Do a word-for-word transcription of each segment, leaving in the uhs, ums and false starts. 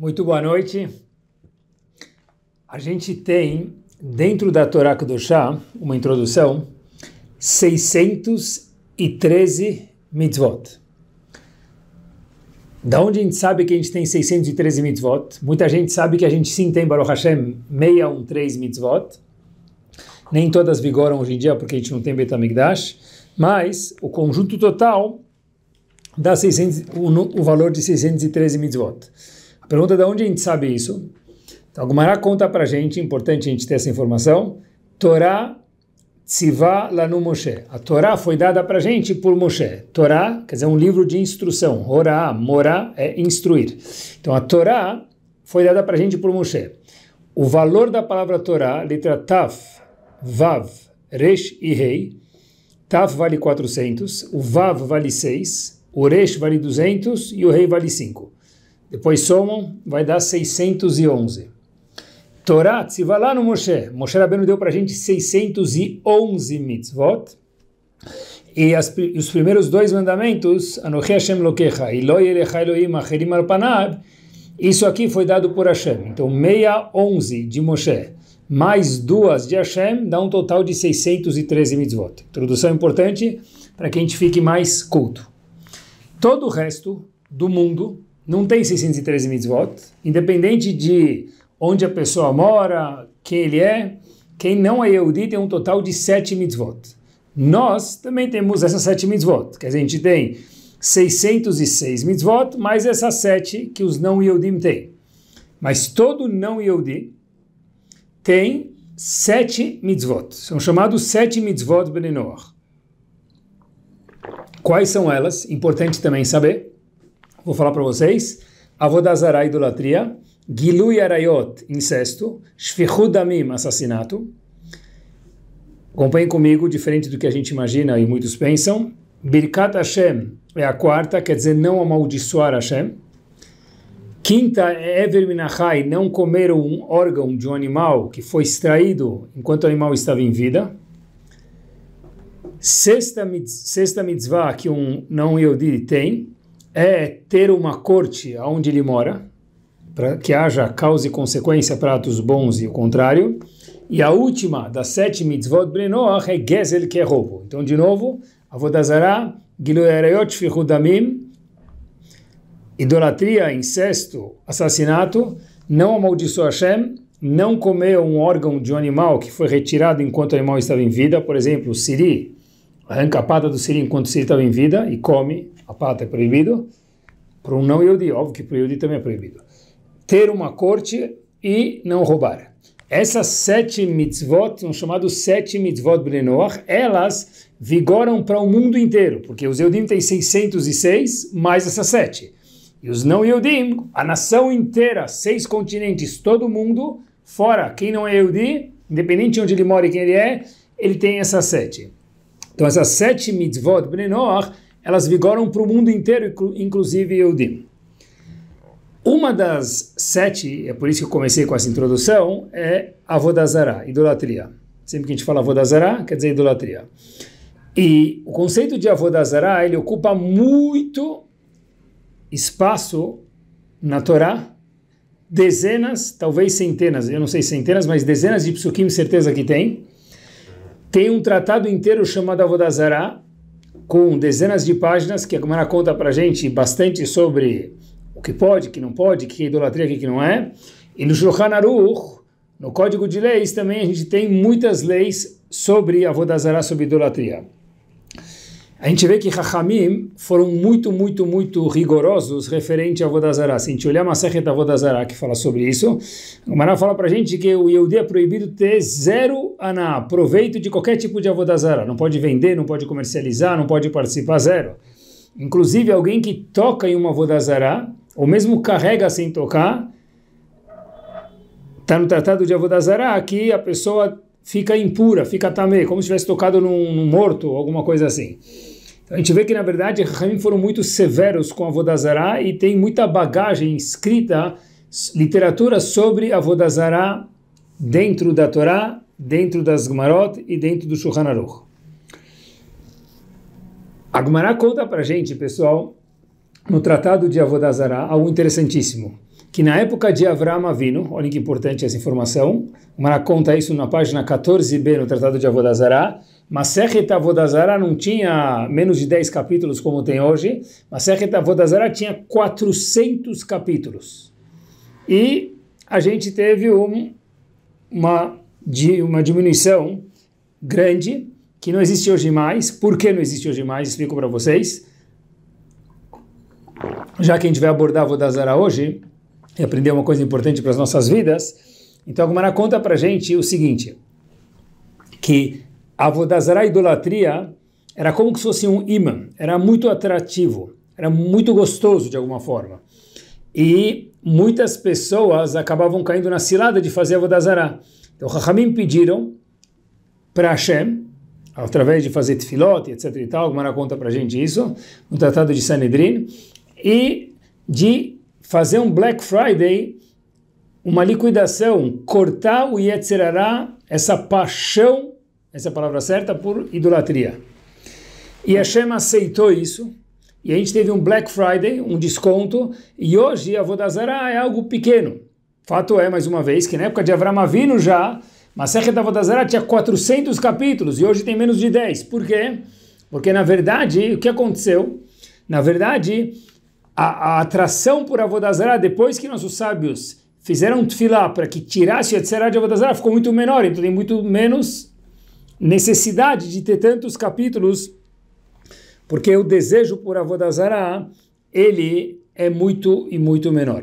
Muito boa noite. A gente tem, dentro da Torá Kedoshá, uma introdução, seiscentos e treze mitzvot. Da onde a gente sabe que a gente tem seiscentos e treze mitzvot? Muita gente sabe que a gente sim tem, Baruch Hashem, seiscentos e treze mitzvot. Nem todas vigoram hoje em dia porque a gente não tem Beit HaMikdash, mas o conjunto total dá seiscentos, o, o valor de seiscentos e treze mitzvot. A pergunta é de onde a gente sabe isso? Então, a Gumará conta para a gente, importante a gente ter essa informação, Torá Tzivá Lanu Moshe. A Torá foi dada para a gente por Moshe. Torá quer dizer um livro de instrução. Horá, morá é instruir. Então a Torá foi dada para a gente por Moshe. O valor da palavra Torá, letra Taf, Vav, Resh e Rei. Taf vale quatrocentos, o Vav vale seis, o Resh vale duzentos e o Rei vale cinco. Depois somam, vai dar seiscentos e onze. Torá, Tzivá lá no Moshe. Moshe Rabbeinu deu para a gente seiscentos e onze mitzvot. E as, os primeiros dois mandamentos, Anochi Hashem Lokecha, Eloi Elecha Elohim Acherim Al Panav, isso aqui foi dado por Hashem. Então, seiscentos e onze de Moshe, mais duas de Hashem, dá um total de seiscentos e treze mitzvot. Introdução importante para que a gente fique mais culto. Todo o resto do mundo não tem seiscentos e treze mitzvot, independente de onde a pessoa mora, quem ele é. Quem não é Yehudi tem um total de sete mitzvot. Nós também temos essas sete mitzvot, quer dizer, a gente tem seiscentos e seis mitzvot, mais essas sete que os não Yehudim têm. Mas todo não Yehudi tem sete mitzvot, são chamados sete mitzvot Bnei Noach. Quais são elas? Importante também saber. Vou falar para vocês. Avodah Zarah, idolatria. Gilui Arayot, incesto. Shfichut Damim, assassinato. Acompanhem comigo, diferente do que a gente imagina e muitos pensam. Birkat Hashem é a quarta, quer dizer não amaldiçoar Hashem. Quinta é Ever Minachai, não comer um órgão de um animal que foi extraído enquanto o animal estava em vida. Sexta, sexta mitzvah que um não Yehudi tem é ter uma corte onde ele mora, para que haja causa e consequência para atos bons e o contrário. E a última das sete mitzvot Bnei Noach é Gezel, que é roubo. Então, de novo, Avodah Zarah, Gilui Arayot, Shfichut Damim, idolatria, incesto, assassinato, não amaldiçoar Hashem, não comer um órgão de um animal que foi retirado enquanto o animal estava em vida, por exemplo, o siri, arranca a pata do siri enquanto o siri estava em vida e come, a pata é proibido, para um não Yehudi, óbvio que para o Yehudi também é proibido. Ter uma corte e não roubar. Essas sete mitzvot são chamadas sete mitzvot Bnei Noach, elas vigoram para o mundo inteiro, porque os Yehudim têm seiscentos e seis, mais essas sete. E os não Yehudim, a nação inteira, seis continentes, todo mundo, fora quem não é Yehudi, independente de onde ele mora e quem ele é, ele tem essas sete. Então essas sete mitzvot Bnei Noach, elas vigoram para o mundo inteiro, inclusive Yehudim. Uma das sete, é por isso que eu comecei com essa introdução, é Avodah Zarah, idolatria. Sempre que a gente fala Avodah Zarah, quer dizer idolatria. E o conceito de Avodah Zarah, ele ocupa muito espaço na Torá, dezenas, talvez centenas, eu não sei centenas, mas dezenas de psukim, certeza que tem. Tem um tratado inteiro chamado Avodah Zarah, com dezenas de páginas, que a Gumará conta para a gente bastante sobre o que pode, o que não pode, o que é idolatria, o que não é. E no Shulchan Aruch, no Código de Leis, também a gente tem muitas leis sobre Avodah Zarah, sobre idolatria. A gente vê que Chachamim foram muito, muito, muito rigorosos referente a Avodah Zarah. Se a gente olhar a Masechet Avodah Zarah, que fala sobre isso, o Gumará fala para a gente que o Yehudi é proibido ter zero aná, proveito de qualquer tipo de Avodah Zarah. Não pode vender, não pode comercializar, não pode participar, zero. Inclusive, alguém que toca em uma Avodah Zarah, ou mesmo carrega sem tocar, está no tratado de Avodah Zarah que a pessoa fica impura, fica tamé, como se tivesse tocado num, num morto, alguma coisa assim. Então a gente vê que, na verdade, os Chachamim foram muito severos com Avodah Zarah e tem muita bagagem escrita, literatura sobre Avodah Zarah dentro da Torá, dentro das Gemarot e dentro do Shulchan Aruch. A Gumará conta para a gente, pessoal, no tratado de Avodah Zarah, algo interessantíssimo, que na época de Avraham Avinu, olha que importante essa informação, o Gemara conta isso na página quatorze b no Tratado de Avodah Zarah. Masechet Avodah Zarah não tinha menos de dez capítulos como tem hoje, Masechet Avodah Zarah tinha quatrocentos capítulos. E a gente teve um, uma, uma diminuição grande, que não existe hoje mais. Por que não existe hoje mais? Explico para vocês. Já que a gente vai abordar Avodah Zarah hoje, e aprender uma coisa importante para as nossas vidas, então a Gemara conta para a gente o seguinte, que a Avodah Zarah, a idolatria, era como se fosse um imã, era muito atrativo, era muito gostoso de alguma forma. E muitas pessoas acabavam caindo na cilada de fazer Avodah Zarah. Então, Chachamim pediram para Hashem, através de fazer tefilot, etc e tal, a Gemara conta para a gente isso, no Tratado de Sanedrin, e de fazer um Black Friday, uma liquidação, cortar o Yetzer Hara, essa paixão, essa é a palavra certa, por idolatria. E Hashem aceitou isso, e a gente teve um Black Friday, um desconto, e hoje a Avodah Zarah é algo pequeno. Fato é, mais uma vez, que na época de Avraham Avinu já, Masechet Avodah Zarah tinha quatrocentos capítulos, e hoje tem menos de dez. Por quê? Porque, na verdade, o que aconteceu? Na verdade, a, a atração por Avodah Zarah, depois que nossos sábios fizeram tefilá para que tirasse a Yetzirah de Avodah Zarah, ficou muito menor, então tem muito menos necessidade de ter tantos capítulos, porque o desejo por Avodah Zarah, ele é muito e muito menor.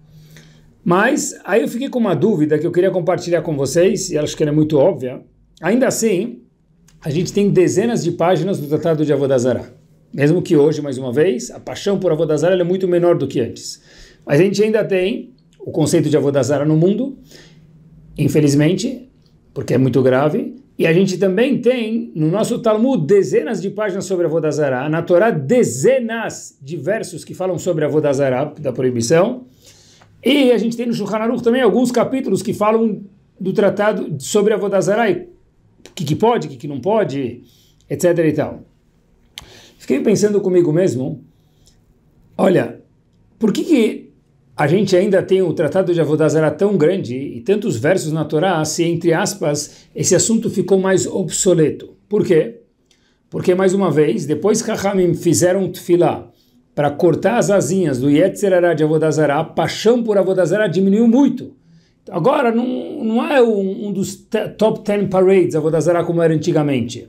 Mas aí eu fiquei com uma dúvida que eu queria compartilhar com vocês, e acho que ela é muito óbvia. Ainda assim, a gente tem dezenas de páginas do Tratado de Avodah Zarah. Mesmo que hoje, mais uma vez, a paixão por Avodah Zarah é muito menor do que antes. Mas a gente ainda tem o conceito de Avodah Zarah no mundo, infelizmente, porque é muito grave. E a gente também tem, no nosso Talmud, dezenas de páginas sobre Avodah Zarah. Na Torá, dezenas de versos que falam sobre Avodah Zarah, da proibição. E a gente tem no Shulchan Aruch também alguns capítulos que falam do tratado sobre Avodah Zarah, o que, que pode, o que, que não pode, etc e tal. Fiquei pensando comigo mesmo, olha, por que, que a gente ainda tem o tratado de Avodah Zarah tão grande e tantos versos na Torá, se, entre aspas, esse assunto ficou mais obsoleto? Por quê? Porque, mais uma vez, depois que Chachamim fizeram tefilá para cortar as asinhas do Yetzer Hara de Avodah Zarah, a paixão por Avodah Zarah diminuiu muito. Agora, não, não é um, um dos top ten parades Avodah Zarah como era antigamente.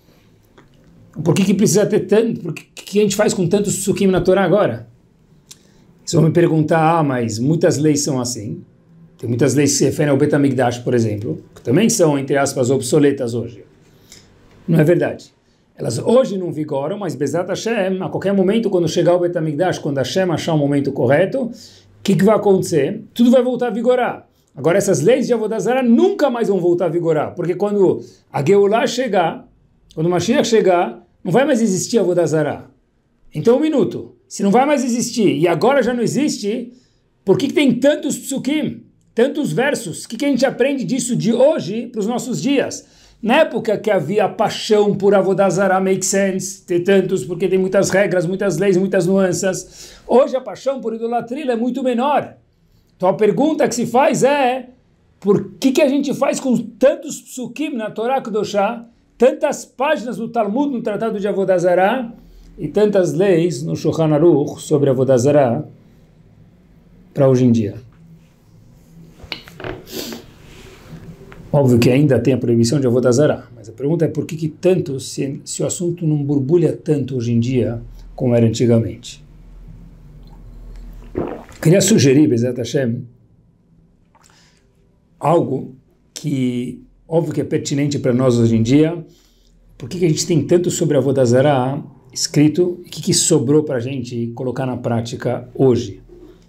Por que, que precisa ter tanto? Por que, que a gente faz com tantos psukim na Torá agora? Vocês vão me perguntar, ah, mas muitas leis são assim. Tem muitas leis que se referem ao Bet HaMikdash, por exemplo, que também são, entre aspas, obsoletas hoje. Não é verdade. Elas hoje não vigoram, mas Bezat Hashem, a qualquer momento, quando chegar o Bet HaMikdash, quando Hashem achar o momento correto, o que, que vai acontecer? Tudo vai voltar a vigorar. Agora, essas leis de Avodah Zarah nunca mais vão voltar a vigorar, porque quando a Geulah chegar, quando o Mashiach chegar, não vai mais existir Avodah Zarah. Então, um minuto. Se não vai mais existir, e agora já não existe, por que, que tem tantos psukim, tantos versos? O que, que a gente aprende disso de hoje para os nossos dias? Na época que havia paixão por Avodah Zarah, make sense, ter tantos, porque tem muitas regras, muitas leis, muitas nuances. Hoje a paixão por idolatria é muito menor. Então a pergunta que se faz é, por que, que a gente faz com tantos psukim na Torá Kedoshá, tantas páginas do Talmud no Tratado de Avodah Zarah, e tantas leis no Shulchan Aruch sobre Avodah Zarah para hoje em dia? Óbvio que ainda tem a proibição de Avodah Zarah, mas a pergunta é por que, que tanto, se, se o assunto não borbulha tanto hoje em dia como era antigamente? Queria sugerir, Bezat Hashem, algo que, óbvio que é pertinente para nós hoje em dia. Por que, que a gente tem tanto sobre Avodah Zarah escrito e o que, que sobrou para a gente colocar na prática hoje?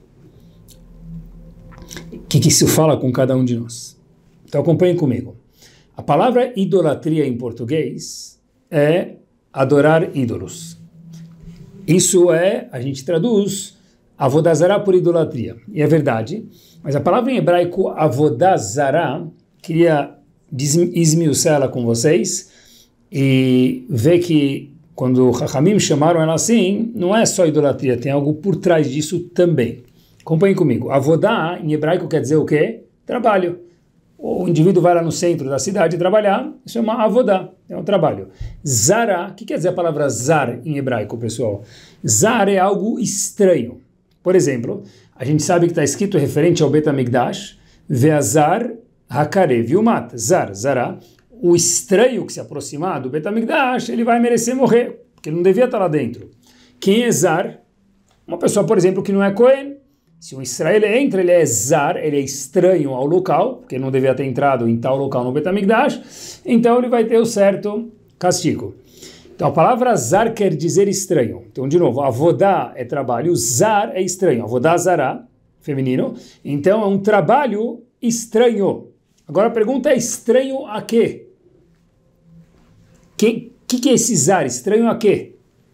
O que, que isso fala com cada um de nós? Então acompanhem comigo. A palavra idolatria em português é adorar ídolos. Isso é, a gente traduz, Avodah Zarah por idolatria. E é verdade, mas a palavra em hebraico Avodah Zarah, queria esmiuçar ela com vocês e ver que quando Chachamim chamaram ela assim, não é só idolatria, tem algo por trás disso também. Acompanhe comigo. Avodá, em hebraico, quer dizer o quê? Trabalho. O indivíduo vai lá no centro da cidade trabalhar, isso é uma avodá, é um trabalho. Zara, o que quer dizer a palavra zar em hebraico, pessoal? Zar é algo estranho. Por exemplo, a gente sabe que está escrito referente ao Bet HaMikdash, Veazar Hakarev Yumat, Zar, Zará, o estranho que se aproximar do Bet HaMikdash, ele vai merecer morrer, porque ele não devia estar lá dentro. Quem é Zar? Uma pessoa, por exemplo, que não é Cohen. Se um israelita entra, ele é zar, ele é estranho ao local, porque ele não devia ter entrado em tal local no Bet HaMikdash, então ele vai ter o certo castigo. Então a palavra zar quer dizer estranho. Então, de novo, avodá é trabalho, zar é estranho, avodá zará, feminino, então é um trabalho estranho. Agora a pergunta é estranho a quê? O que, que, que é esse zar? Estranho a quê?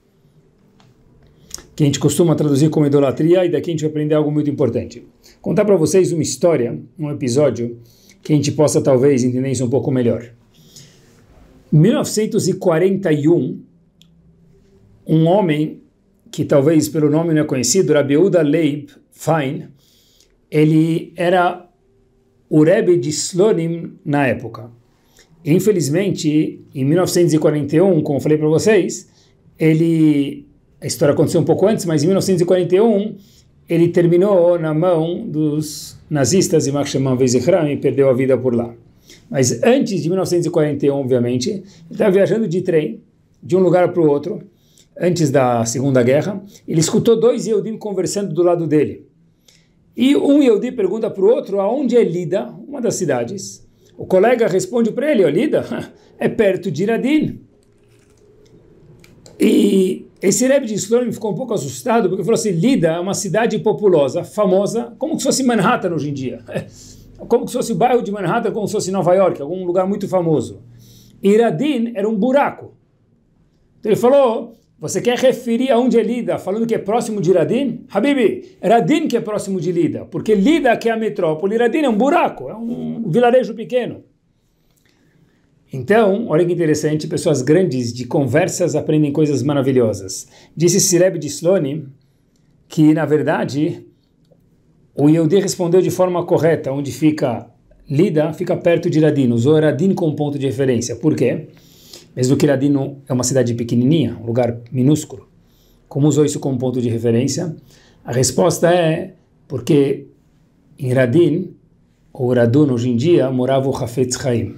Que a gente costuma traduzir como idolatria, e daqui a gente vai aprender algo muito importante. Contar para vocês uma história, um episódio, que a gente possa talvez entender isso um pouco melhor. Em mil novecentos e quarenta e um, um homem, que talvez pelo nome não é conhecido, Rabbi Yehuda Leib Fein, ele era o Rebbe de Slonim na época. Infelizmente, em mil novecentos e quarenta e um, como eu falei para vocês, ele... A história aconteceu um pouco antes, mas em mil novecentos e quarenta e um ele terminou na mão dos nazistas e Mark Vezichram e perdeu a vida por lá. Mas antes de mil novecentos e quarenta e um, obviamente, ele estava viajando de trem de um lugar para o outro, antes da Segunda Guerra. Ele escutou dois Yehudim conversando do lado dele. E um Yehudi pergunta para o outro aonde é Lida, uma das cidades. O colega responde para ele, ó, Lida é perto de Iradin. E esse Rebbe de Slonim ficou um pouco assustado, porque falou assim, Lida é uma cidade populosa, famosa, como se fosse Manhattan hoje em dia. Como se fosse o bairro de Manhattan, como se fosse Nova York, algum lugar muito famoso. Iradin era um buraco. Então ele falou, você quer referir aonde é Lida, falando que é próximo de Iradin? Habibi, Iradin que é próximo de Lida, porque Lida que é a metrópole, Iradin é um buraco, é um vilarejo pequeno. Então, olha que interessante, pessoas grandes de conversas aprendem coisas maravilhosas. Disse esse Rebbe de Slonim que, na verdade, o Yehudi respondeu de forma correta, onde fica Lida, fica perto de Iradin, usou Iradin como ponto de referência. Por quê? Mesmo que Iradin é uma cidade pequenininha, um lugar minúsculo, como usou isso como ponto de referência? A resposta é porque em Iradin, ou Iradun hoje em dia, morava o Hafetz Haim.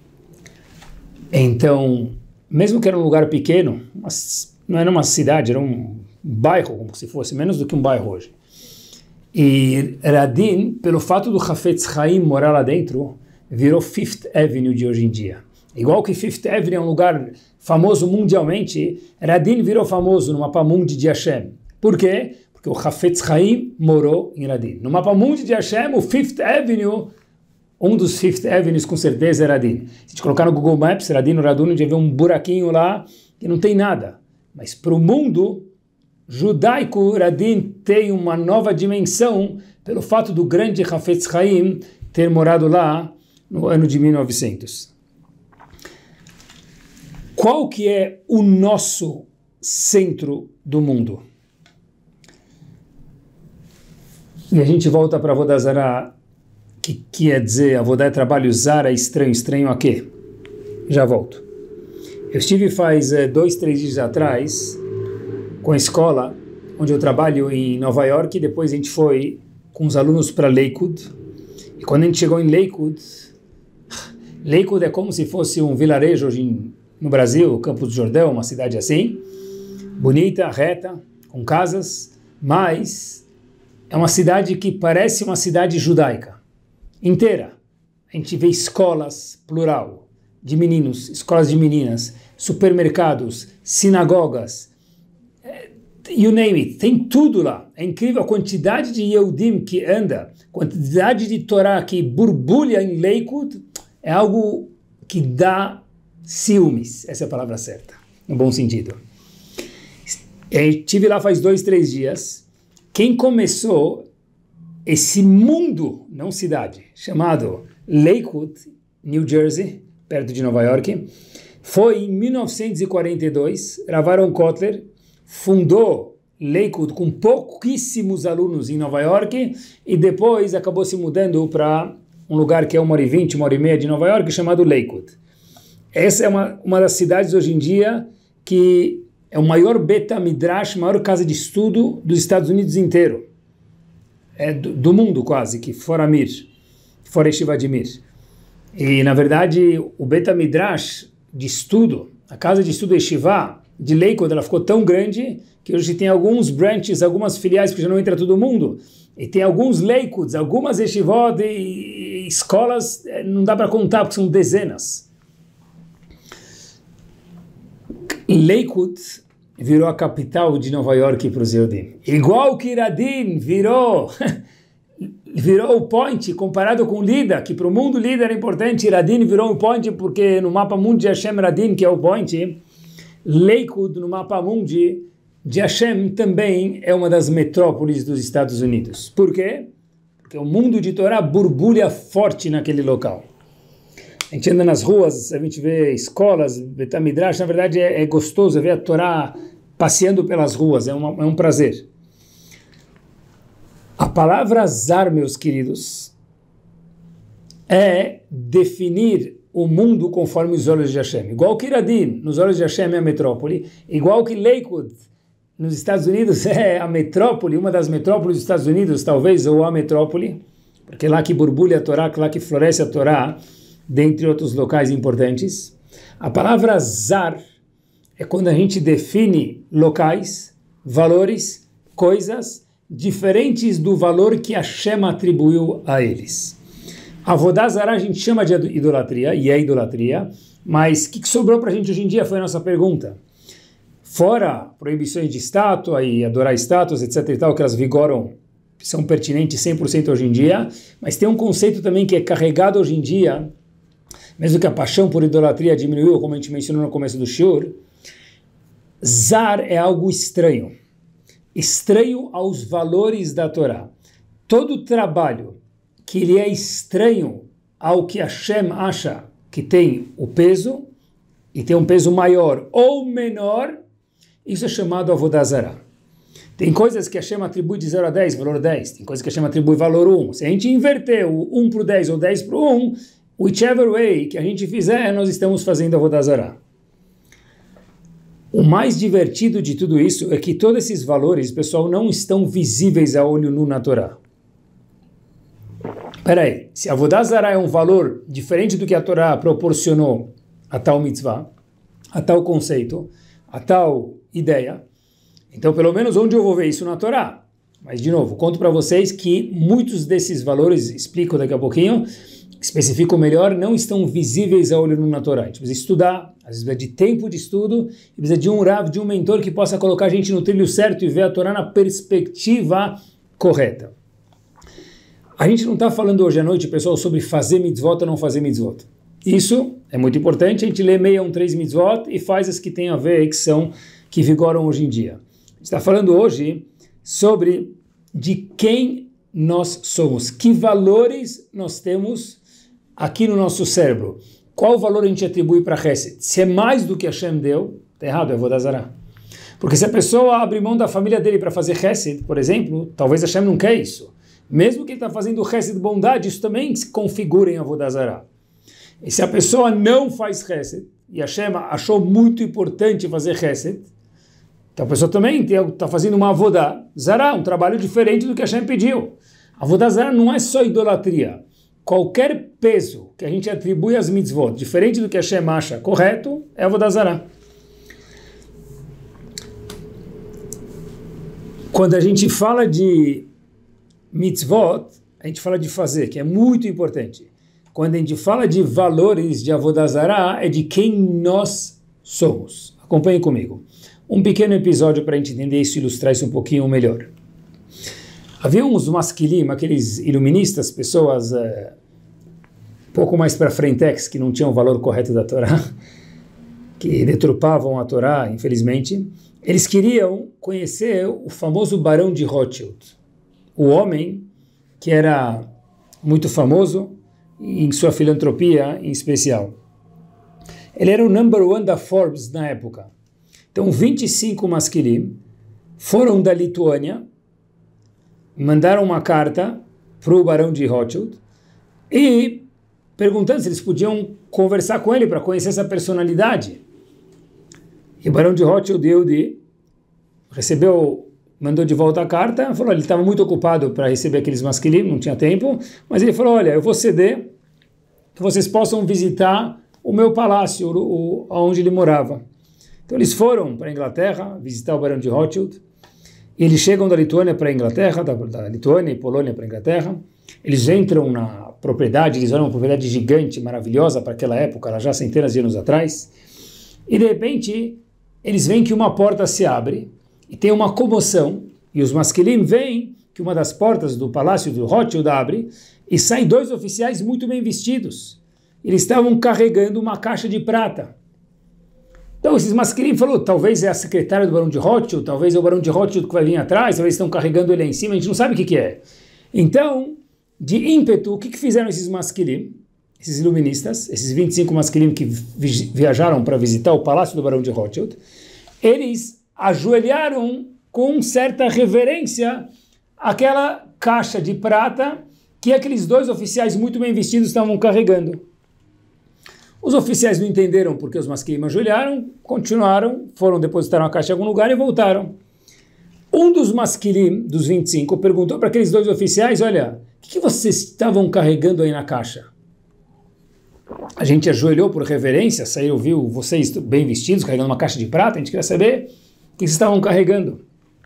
Então, mesmo que era um lugar pequeno, mas não era uma cidade, era um bairro, como se fosse, menos do que um bairro hoje. E Radin, pelo fato do Hafetz Haim morar lá dentro, virou Fifth Avenue de hoje em dia. Igual que Fifth Avenue é um lugar famoso mundialmente, Radin virou famoso no mapa mundi de Hashem. Por quê? Porque o Hafetz Haim morou em Radin. No mapa mundi de Hashem, o Fifth Avenue... Um dos Fifth Avenues, com certeza, é Radin. Se a gente colocar no Google Maps, Radin, no Radun, a gente vê um buraquinho lá que não tem nada. Mas para o mundo judaico, Radin tem uma nova dimensão pelo fato do grande Hafetz Haim ter morado lá no ano de mil e novecentos. Qual que é o nosso centro do mundo? E a gente volta para Avodah Zará. Que quer dizer, avodá é trabalho, zara é estranho, estranho a quê? Já volto. Eu estive faz é, dois, três dias atrás com a escola onde eu trabalho em Nova York, e depois a gente foi com os alunos para Lakewood. E quando a gente chegou em Lakewood, Lakewood é como se fosse um vilarejo hoje em, no Brasil, Campos do Jordão, uma cidade assim, bonita, reta, com casas, mas é uma cidade que parece uma cidade judaica. Inteira. A gente vê escolas, plural, de meninos, escolas de meninas, supermercados, sinagogas, you name it, tem tudo lá. É incrível a quantidade de Yehudim que anda, quantidade de Torá que borbulha em Lakewood, é algo que dá ciúmes, essa é a palavra certa, no bom sentido. Eu estive lá faz dois, três dias. Quem começou esse mundo, não cidade, chamado Lakewood, New Jersey, perto de Nova York, foi em mil novecentos e quarenta e dois, Rav Aaron Kotler fundou Lakewood com pouquíssimos alunos em Nova York e depois acabou se mudando para um lugar que é uma hora e vinte, uma hora e meia de Nova York, chamado Lakewood. Essa é uma, uma das cidades hoje em dia que é o maior Beta Midrash, maior casa de estudo dos Estados Unidos inteiro. É do, do mundo quase, que fora Mir, fora Yeshiva de Mir. E na verdade o Beta Midrash de estudo, a casa de estudo Yeshiva de Lakewood, ela ficou tão grande que hoje tem alguns branches, algumas filiais, porque já não entra todo mundo, e tem alguns Lakewoods, algumas Yeshivot e, e escolas, não dá para contar, porque são dezenas. Lakewood virou a capital de Nova York para os Yehudim. Igual que Radin virou, virou o point, comparado com Lida, que para o mundo Lida era importante, Radin virou o point, porque no mapa mundi de Hashem Radin, que é o point, Lakewood no mapa mundi de Hashem também é uma das metrópoles dos Estados Unidos. Por quê? Porque o mundo de Torá borbulha forte naquele local. A gente anda nas ruas, a gente vê escolas, Beta Midrash, na verdade é, é gostoso ver a Torá passeando pelas ruas, é, uma, é um prazer. A palavra zar, meus queridos, é definir o mundo conforme os olhos de Hashem. Igual que Radin, nos olhos de Hashem é a metrópole, igual que Lakewood, nos Estados Unidos é a metrópole, uma das metrópoles dos Estados Unidos, talvez, ou a metrópole, porque é lá que borbulha a Torá, lá que floresce a Torá, dentre outros locais importantes. A palavra zar é quando a gente define locais, valores, coisas diferentes do valor que Hashem atribuiu a eles. Avodah Zará a gente chama de idolatria, e é idolatria, mas o que, que sobrou para a gente hoje em dia foi a nossa pergunta. Fora proibições de estátua e adorar estátuas, etc e tal, que elas vigoram, são pertinentes cem por cento hoje em dia, mas tem um conceito também que é carregado hoje em dia, mesmo que a paixão por idolatria diminuiu, como a gente mencionou no começo do shiur, zar é algo estranho, estranho aos valores da Torá. Todo trabalho que ele é estranho ao que Hashem acha que tem o peso, e tem um peso maior ou menor, isso é chamado Avodah Zará. Tem coisas que Hashem atribui de zero a dez, valor dez. Tem coisas que Hashem atribui valor um. Se a gente inverter o um para o dez ou dez para o um, whichever way que a gente fizer, nós estamos fazendo Avodah Zará. O mais divertido de tudo isso é que todos esses valores, pessoal, não estão visíveis a olho nu na Torá. Espera aí, se Avodah Zará é um valor diferente do que a Torá proporcionou a tal mitzvah, a tal conceito, a tal ideia, então pelo menos onde eu vou ver isso na Torá? Mas de novo, conto para vocês que muitos desses valores, explico daqui a pouquinho, especifico melhor, não estão visíveis a olho nu na Torá. A gente precisa estudar, às vezes precisa de tempo de estudo, e precisa de um rav, de um mentor que possa colocar a gente no trilho certo e ver a Torá na perspectiva correta. A gente não está falando hoje à noite, pessoal, sobre fazer mitzvot ou não fazer mitzvot. Isso é muito importante, a gente lê seis um três mitzvot e faz as que tem a ver, que são, que vigoram hoje em dia. A gente está falando hoje sobre de quem nós somos, que valores nós temos aqui no nosso cérebro. Qual valor a gente atribui para Hesed? Se é mais do que Hashem deu, está errado, é Avodah Zará. Porque se a pessoa abre mão da família dele para fazer Hesed, por exemplo, talvez Hashem não quer isso. Mesmo que ele está fazendo Hesed bondade, isso também se configura em Avodah Zará. E se a pessoa não faz Hesed, e Hashem achou muito importante fazer Hesed, então a pessoa também está fazendo uma Avodah Zará, um trabalho diferente do que Hashem pediu. Avodah Zará não é só idolatria. Qualquer peso que a gente atribui às mitzvot, diferente do que Hashem acha correto, é Avodah Zará. Quando a gente fala de mitzvot, a gente fala de fazer, que é muito importante. Quando a gente fala de valores de Avodah Zará, é de quem nós somos. Acompanhe comigo. Um pequeno episódio para a gente entender isso e ilustrar isso um pouquinho melhor. Havia uns masquilim, aqueles iluministas, pessoas é, um pouco mais para frentex, que não tinham o valor correto da Torá, que deturpavam a Torá, infelizmente. Eles queriam conhecer o famoso Barão de Rothschild, o homem que era muito famoso em sua filantropia em especial. Ele era o number one da Forbes na época. Então, vinte e cinco masquilim foram da Lituânia, mandaram uma carta para o barão de Rothschild e perguntando se eles podiam conversar com ele para conhecer essa personalidade. E o barão de Rothschild Yehudi recebeu, mandou de volta a carta, falou, ele estava muito ocupado para receber aqueles masquilim, não tinha tempo, mas ele falou, olha, eu vou ceder que vocês possam visitar o meu palácio, o, o, onde ele morava. Então eles foram para a Inglaterra visitar o barão de Rothschild, e eles chegam da Lituânia para a Inglaterra, da, da Lituânia e Polônia para a Inglaterra, eles entram na propriedade, eles olham uma propriedade gigante, maravilhosa para aquela época, lá já centenas de anos atrás, e de repente eles veem que uma porta se abre, e tem uma comoção, e os masquilim veem que uma das portas do palácio do Rothschild abre, e saem dois oficiais muito bem vestidos. Eles estavam carregando uma caixa de prata. Então esses masquilim falaram, talvez é a secretária do barão de Rothschild, talvez é o barão de Rothschild que vai vir atrás, talvez estão carregando ele aí em cima, a gente não sabe o que, que é. Então, de ímpeto, o que, que fizeram esses masquilim, esses iluministas, esses vinte e cinco masquilim que vi viajaram para visitar o palácio do barão de Rothschild, eles ajoelharam com certa reverência aquela caixa de prata que aqueles dois oficiais muito bem vestidos estavam carregando. Os oficiais não entenderam porque os masquilim ajoelharam, continuaram, foram depositar a caixa em algum lugar e voltaram. Um dos masquilim, dos vinte e cinco, perguntou para aqueles dois oficiais, olha, o que, que vocês estavam carregando aí na caixa? A gente ajoelhou por reverência, saiu, viu vocês bem vestidos, carregando uma caixa de prata, a gente queria saber o que vocês estavam carregando.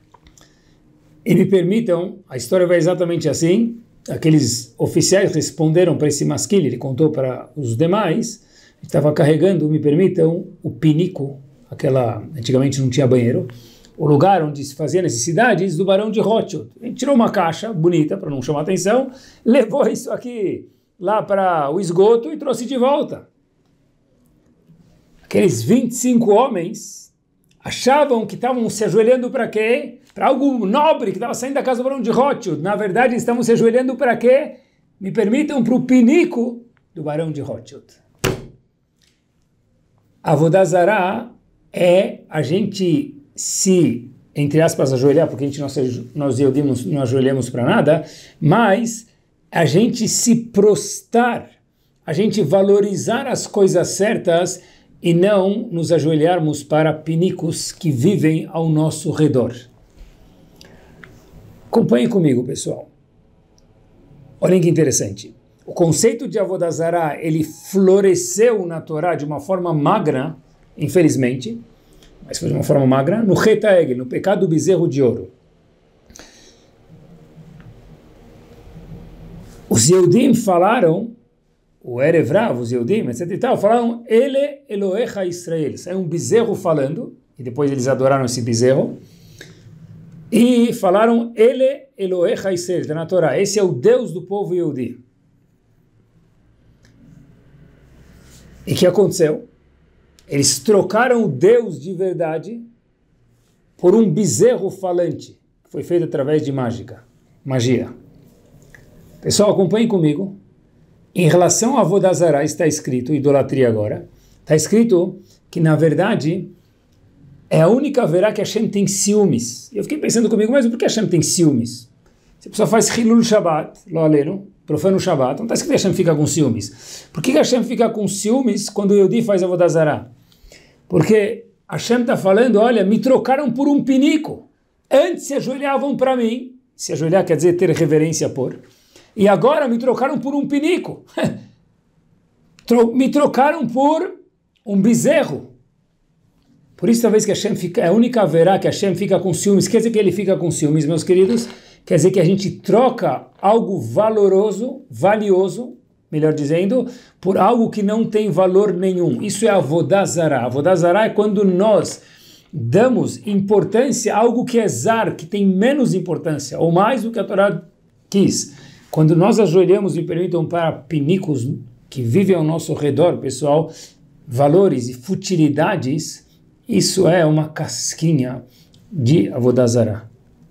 E me permitam, a história vai exatamente assim, aqueles oficiais responderam para esse masquilho, ele contou para os demais, estava carregando, me permitam, o pinico, aquela, antigamente não tinha banheiro, o lugar onde se fazia necessidades do barão de Rothschild. A gente tirou uma caixa bonita, para não chamar atenção, levou isso aqui lá para o esgoto e trouxe de volta. Aqueles vinte e cinco homens achavam que estavam se ajoelhando para quê? Para algo nobre que estava saindo da casa do barão de Rothschild. Na verdade, estavam se ajoelhando para quê? Me permitam, para o pinico do barão de Rothschild. Avodah Zará é a gente se, entre aspas, ajoelhar, porque a gente, nós, nós Yehudim não ajoelhamos para nada, mas a gente se prostrar, a gente valorizar as coisas certas e não nos ajoelharmos para pinicos que vivem ao nosso redor. Acompanhem comigo, pessoal. Olhem que interessante. O conceito de Avodah Zará, ele floresceu na Torá de uma forma magra, infelizmente, mas foi de uma forma magra, no Chet HaEgel, no pecado do bezerro de ouro. Os Yehudim falaram, o Erev Rav, os Yehudim, etcétera e tal, falaram, Ele Elohecha Israel. Saiu um bezerro falando, e depois eles adoraram esse bezerro, e falaram, Ele Elohecha Israel, está na Torá, esse é o Deus do povo Yehudi. E o que aconteceu? Eles trocaram o Deus de verdade por um bezerro falante, que foi feito através de mágica, magia. Pessoal, acompanhem comigo. Em relação a Avodah Zará está escrito, idolatria agora, está escrito que, na verdade, é a única verá que Hashem tem ciúmes. E eu fiquei pensando comigo, mas por que Hashem tem ciúmes? Se a pessoa faz Hilul Shabbat, lo aleno, profana o Shabbat, não está escrito que Hashem fica com ciúmes. Por que Hashem fica com ciúmes quando o Yehudi faz Avodah Zará? Porque Hashem está falando, olha, me trocaram por um pinico. Antes se ajoelhavam para mim, se ajoelhar quer dizer ter reverência por, e agora me trocaram por um pinico. Me trocaram por um bezerro. Por isso talvez que Hashem fica, é a única verá que Hashem fica com ciúmes. Quer dizer que ele fica com ciúmes, meus queridos? Quer dizer que a gente troca algo valoroso, valioso, melhor dizendo, por algo que não tem valor nenhum. Isso é Avodah Zará. Avodah Zará é quando nós damos importância a algo que é zar, que tem menos importância, ou mais do que a Torá quis. Quando nós ajoelhamos e permitam para pinicos que vivem ao nosso redor, pessoal, valores e futilidades, isso é uma casquinha de Avodah Zará.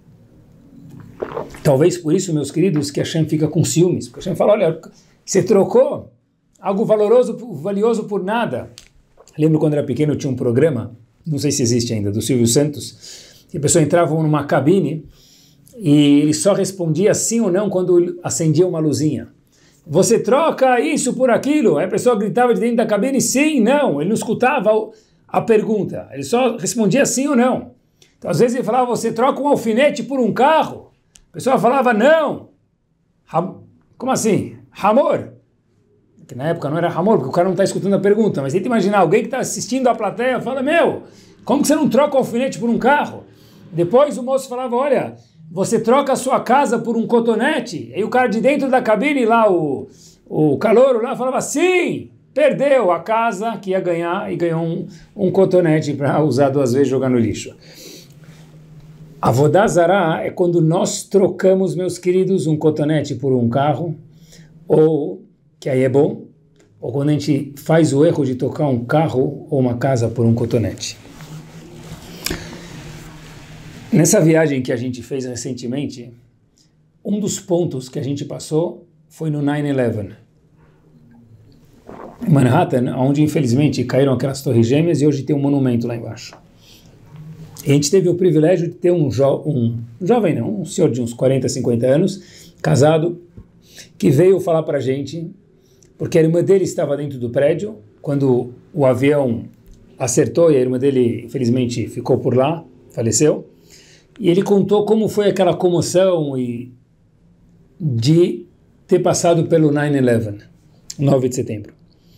Talvez por isso, meus queridos, que Hashem fica com ciúmes. Porque Hashem fala, olha, você trocou algo valoroso, valioso por nada. Lembro quando era pequeno, tinha um programa, não sei se existe ainda, do Silvio Santos, que a pessoa entrava numa cabine e ele só respondia sim ou não quando acendia uma luzinha. Você troca isso por aquilo? Aí a pessoa gritava de dentro da cabine, sim, não. Ele não escutava a pergunta, ele só respondia sim ou não. Então às vezes ele falava, você troca um alfinete por um carro? A pessoa falava, não. Como assim? Hamor. Que na época não era Hamor, porque o cara não está escutando a pergunta, mas tenta imaginar, alguém que está assistindo a plateia fala, meu, como que você não troca o alfinete por um carro? Depois o moço falava, olha, você troca a sua casa por um cotonete? E o cara de dentro da cabine lá, o, o calouro lá, falava, sim, perdeu a casa que ia ganhar e ganhou um, um cotonete para usar duas vezes e jogar no lixo. Avodah Zará é quando nós trocamos, meus queridos, um cotonete por um carro, ou, que aí é bom, ou quando a gente faz o erro de trocar um carro ou uma casa por um cotonete. Nessa viagem que a gente fez recentemente, um dos pontos que a gente passou foi no nine eleven. Em Manhattan, onde infelizmente caíram aquelas torres gêmeas e hoje tem um monumento lá embaixo. E a gente teve o privilégio de ter um, jo um, um jovem, não, um senhor de uns quarenta, cinquenta anos, casado, que veio falar para a gente, porque a irmã dele estava dentro do prédio, quando o avião acertou e a irmã dele, infelizmente, ficou por lá, faleceu. E ele contou como foi aquela comoção e de ter passado pelo nine eleven, nove de setembro.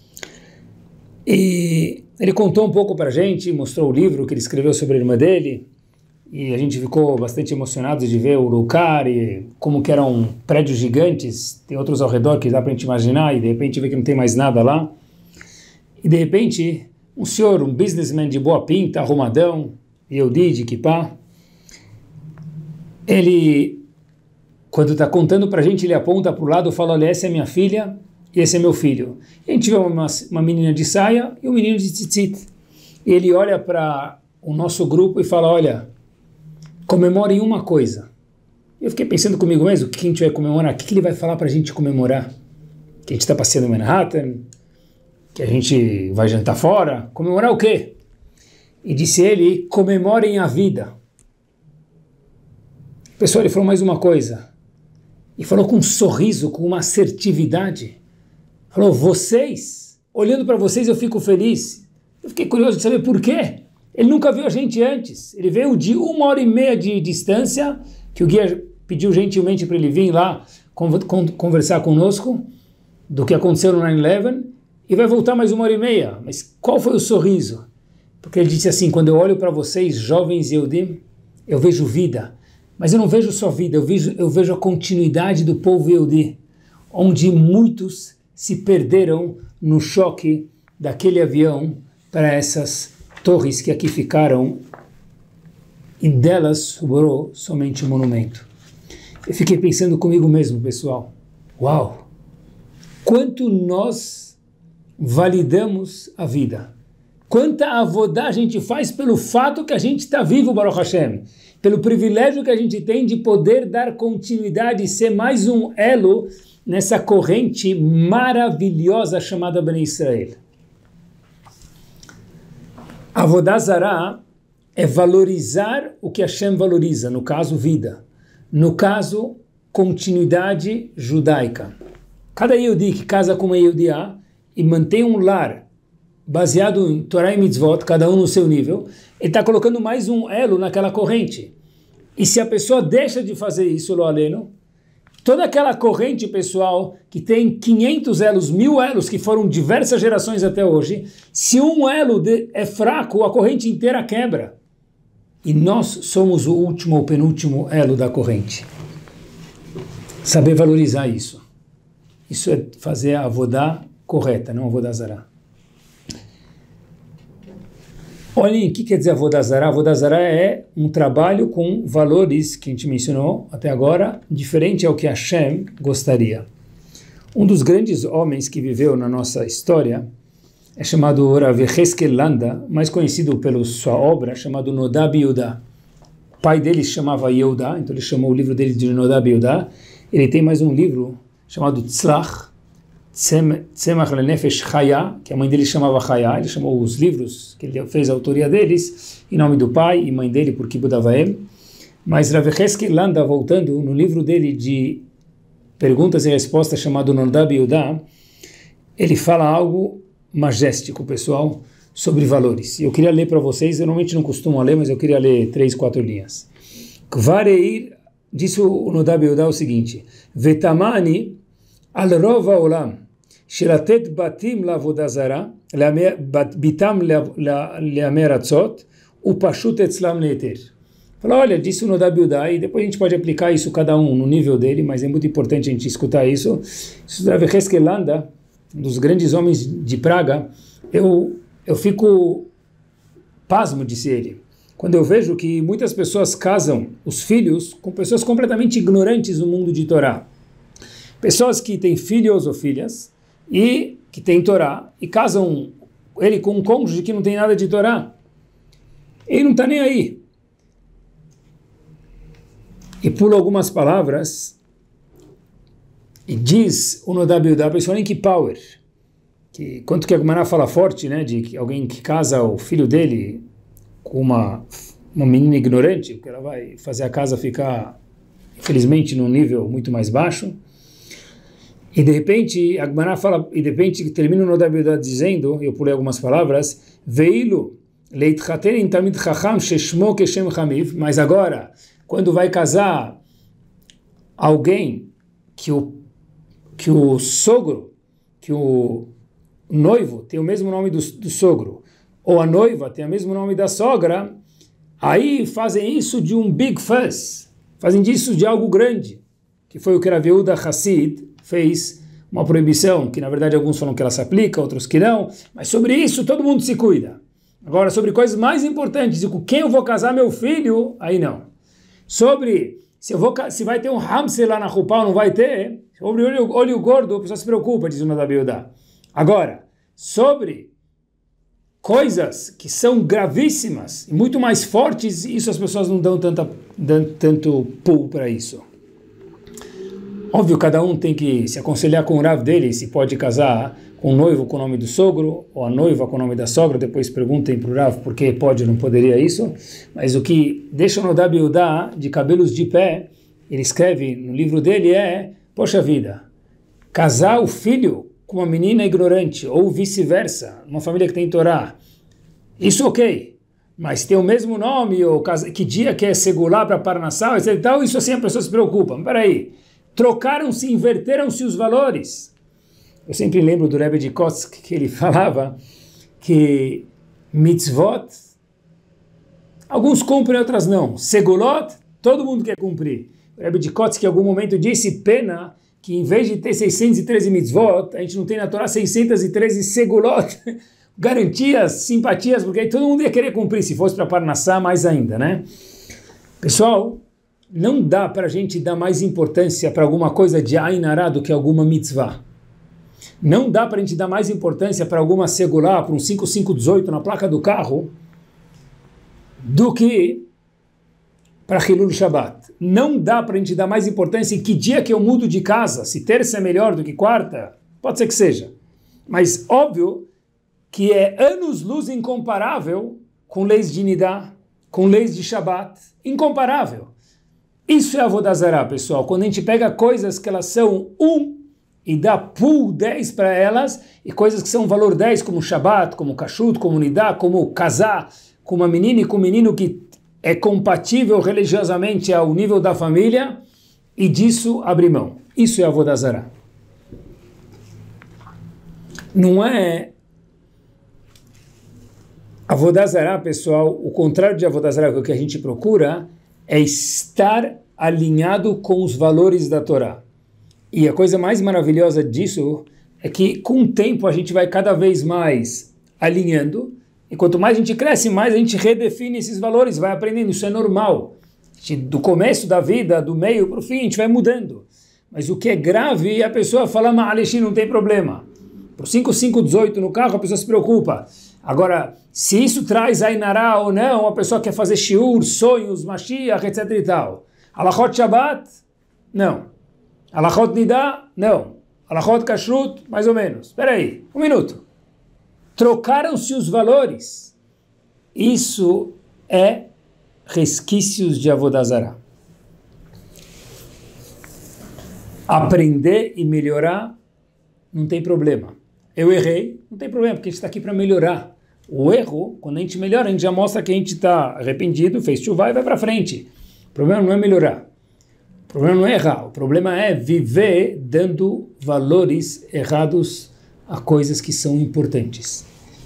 E ele contou um pouco para a gente, mostrou o livro que ele escreveu sobre a irmã dele, e a gente ficou bastante emocionados de ver o lugar e como que eram prédios gigantes, tem outros ao redor que dá para a gente imaginar, e de repente vê que não tem mais nada lá. E de repente, um senhor, um businessman de boa pinta, arrumadão, Yehudi, de kippah, ele, quando está contando para a gente, ele aponta para o lado e fala, olha, essa é minha filha e esse é meu filho. E a gente vê uma, uma menina de saia e um menino de tzitzit. E ele olha para o nosso grupo e fala, olha, comemorem uma coisa. Eu fiquei pensando comigo mesmo, o que a gente vai comemorar? O que ele vai falar para a gente comemorar? Que a gente está passeando em Manhattan? Que a gente vai jantar fora? Comemorar o quê? E disse ele, comemorem a vida. Pessoal, ele falou mais uma coisa, e falou com um sorriso, com uma assertividade, falou, vocês, olhando para vocês eu fico feliz. Eu fiquei curioso de saber por quê. Ele nunca viu a gente antes, ele veio de uma hora e meia de distância, que o guia pediu gentilmente para ele vir lá conversar conosco, do que aconteceu no nine eleven, e vai voltar mais uma hora e meia. Mas qual foi o sorriso? Porque ele disse assim, quando eu olho para vocês, jovens Yehudim, eu vejo vida. Mas eu não vejo só vida, eu vejo, eu vejo a continuidade do povo Yehudi, onde muitos se perderam no choque daquele avião para essas torres que aqui ficaram, e delas sobrou somente o monumento. Eu fiquei pensando comigo mesmo, pessoal, uau, quanto nós validamos a vida, quanta avodá a gente faz pelo fato que a gente está vivo, Baruch Hashem, pelo privilégio que a gente tem de poder dar continuidade e ser mais um elo nessa corrente maravilhosa chamada Bnei Israel. Avodah Zará é valorizar o que Hashem valoriza, no caso, vida. No caso, continuidade judaica. Cada Yehudi que casa com uma Yehudiá e mantém um lar baseado em Torá e Mitzvot, cada um no seu nível, ele está colocando mais um elo naquela corrente. E se a pessoa deixa de fazer isso, lo aleno, toda aquela corrente, pessoal, que tem quinhentos elos, mil elos, que foram diversas gerações até hoje, se um elo de, é fraco, a corrente inteira quebra. E nós somos o último ou penúltimo elo da corrente. Saber valorizar isso. Isso é fazer a avodá correta, não a avodá zará. Olhem o que quer dizer Avodah Zará. Avodah Zará é um trabalho com valores que a gente mencionou até agora, diferente ao que Hashem gostaria. Um dos grandes homens que viveu na nossa história é chamado Rav Yecheskel Landa, mais conhecido pela sua obra, chamado Nodab Yehuda. O pai dele se chamava Yehuda, então ele chamou o livro dele de Nodab Yehuda. Ele tem mais um livro chamado Tzlach, Tzemach Lenefesh Chaya, que a mãe dele chamava Chaya, ele chamou os livros, que ele fez a autoria deles, em nome do pai e mãe dele, por Kibud Avaim. Mas Rav Yecheskel Landa, voltando, no livro dele de perguntas e respostas, chamado Nordab Yudá, ele fala algo majestético, pessoal, sobre valores. Eu queria ler para vocês, eu normalmente não costumo ler, mas eu queria ler três, quatro linhas. Kvareir, disse o Nordab Yudá o seguinte, Vetamani al rova olam, shelatet batim lavodah zara, bitam leameratzot, upashut etzlam leeter. Falou, olha, disse o Nodab Yudá, e depois a gente pode aplicar isso cada um no nível dele, mas é muito importante a gente escutar isso. Isso Rav Yecheskel Landa, um dos grandes homens de Praga, eu, eu fico pasmo, disse ele, quando eu vejo que muitas pessoas casam os filhos com pessoas completamente ignorantes no mundo de Torá. Pessoas que têm filhos ou filhas e que têm Torá e casam ele com um cônjuge que não tem nada de Torá. Ele não está nem aí. E pula algumas palavras e diz o Nodab Yudá, pessoal, em que power, que, quanto que a Gemara fala forte, né, de que alguém que casa o filho dele com uma, uma menina ignorante, porque ela vai fazer a casa ficar, infelizmente, num nível muito mais baixo. E de repente, a Gemara fala, e de repente termina o Nodab Yudá dizendo, eu pulei algumas palavras, Veilu leitchaten tamid chacham sheshmo keshem chamiv, mas agora, quando vai casar alguém que o, que o sogro, que o noivo tem o mesmo nome do, do sogro, ou a noiva tem o mesmo nome da sogra, aí fazem isso de um big fuss, fazem disso de algo grande, que foi o que Rav Yehuda Hassid fez uma proibição, que na verdade alguns falam que ela se aplica, outros que não, mas sobre isso todo mundo se cuida. Agora, sobre coisas mais importantes, com quem eu vou casar meu filho, aí não. Sobre se, eu vou, se vai ter um hamster lá na Rupá ou não vai ter, sobre olho, olho gordo, a pessoa se preocupa, diz o Nodab Yudá. Agora, sobre coisas que são gravíssimas e muito mais fortes, isso as pessoas não dão, tanta, dão tanto pull para isso. Óbvio, cada um tem que se aconselhar com o Rav dele, se pode casar com o noivo com o nome do sogro, ou a noiva com o nome da sogra, depois perguntem para o Rav por que pode ou não poderia isso, mas o que deixa o Nodab Yudá de cabelos de pé, ele escreve no livro dele é, poxa vida, casar o filho com uma menina ignorante, ou vice-versa, uma família que tem Torá, isso ok, mas tem o mesmo nome, ou que dia que é segular para Parnassá, etcétera e tal, isso assim a pessoa se preocupa, mas peraí, trocaram-se, inverteram-se os valores. Eu sempre lembro do Rebbe de Kotsk, que ele falava que mitzvot, alguns cumprem, outras não. Segulot, todo mundo quer cumprir. O Rebbe de Kotsk, em algum momento, disse, pena que em vez de ter seiscentos e treze mitzvot, a gente não tem na Torá seiscentos e treze segulot, garantias, simpatias, porque aí todo mundo ia querer cumprir, se fosse para Parnassá, mais ainda, né? Pessoal, não dá para a gente dar mais importância para alguma coisa de Ainará do que alguma mitzvah. Não dá para a gente dar mais importância para alguma segular, para um cinco cinco dezoito na placa do carro, do que para Hilul Shabbat. Não dá para a gente dar mais importância em que dia que eu mudo de casa, se terça é melhor do que quarta, pode ser que seja. Mas óbvio que é anos-luz incomparável com leis de Nidá, com leis de Shabbat, incomparável. Isso é Avodah Zará, pessoal. Quando a gente pega coisas que elas são um e dá pool dez para elas, e coisas que são valor dez, como Shabbat, como Kashrut, como Nidá, como casar com uma menina e com um menino que é compatível religiosamente ao nível da família, e disso abrir mão. Isso é Avodah Zará. Não é Avodah Zará, pessoal, o contrário de Avodah Zará, o que a gente procura é estar alinhado com os valores da Torá. E a coisa mais maravilhosa disso é que com o tempo a gente vai cada vez mais alinhando, e quanto mais a gente cresce, mais a gente redefine esses valores, vai aprendendo, isso é normal. Gente, do começo da vida, do meio para o fim, a gente vai mudando. Mas o que é grave é a pessoa falar, mas não tem problema. Por cinco cinco dezoito no carro, a pessoa se preocupa. Agora, se isso traz Ainará ou não, a pessoa quer fazer shiur, sonhos, Mashiach, etc e tal. Alachot Shabbat? Não. Alachot Nidá? Não. Alachot Kashrut, mais ou menos. Espera aí, um minuto. Trocaram-se os valores. Isso é resquícios de Avodah Zarah. Aprender e melhorar não tem problema. Eu errei, não tem problema, porque a gente está aqui para melhorar. O erro, quando a gente melhora, a gente já mostra que a gente está arrependido, fez chuva e vai para frente. O problema não é melhorar. O problema não é errar. O problema é viver dando valores errados a coisas que são importantes.